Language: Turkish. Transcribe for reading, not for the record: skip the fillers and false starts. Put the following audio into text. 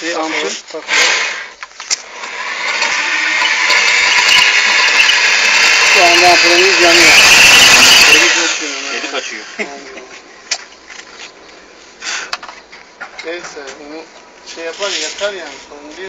ampul takıyor. Şu anda ampulümüz yanıyor. Geri kaçıyor. Neyse bunu şey yapar yakar yani sorun değil.